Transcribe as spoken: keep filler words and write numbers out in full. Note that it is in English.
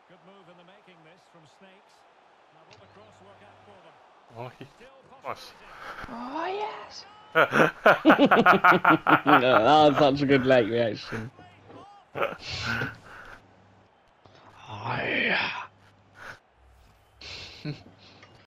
Good move in the making this from Snakes. Now will the cross work out for them? Oh, he... Nice. Oh yes! That was such a good late reaction.